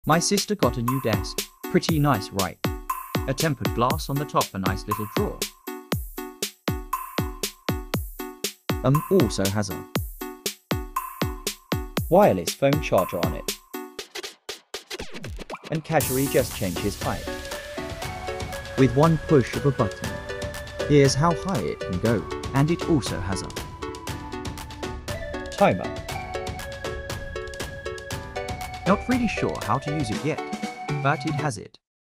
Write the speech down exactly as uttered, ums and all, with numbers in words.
My sister got a new desk. Pretty nice, right? A tempered glass on the top, a nice little drawer. Um, also has a wireless phone charger on it. And casually just change his height with one push of a button. Here's how high it can go, and it also has a timer. Not really sure how to use it yet, but it has it.